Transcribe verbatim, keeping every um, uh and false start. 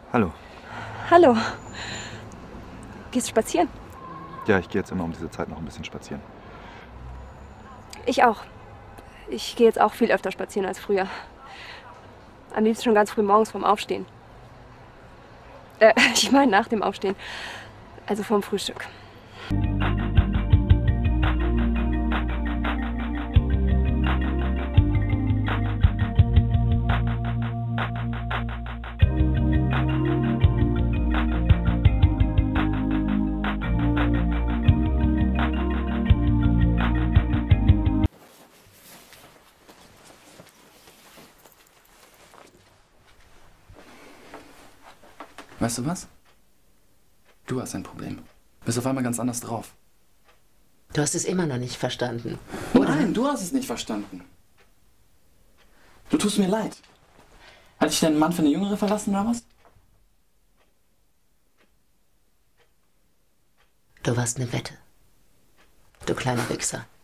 Hallo. Hallo. Gehst du spazieren? Ja, ich gehe jetzt immer um diese Zeit noch ein bisschen spazieren. Ich auch. Ich gehe jetzt auch viel öfter spazieren als früher. Am liebsten schon ganz früh morgens vorm Aufstehen. Äh, ich meine nach dem Aufstehen. Also vorm Frühstück. Weißt du was? Du hast ein Problem. Bist auf einmal ganz anders drauf. Du hast es immer noch nicht verstanden, oder? Nein, du hast es nicht verstanden. Du tust mir leid. Hat dich dein Mann für eine Jüngere verlassen oder was? Du warst eine Wette. Du kleiner Wichser.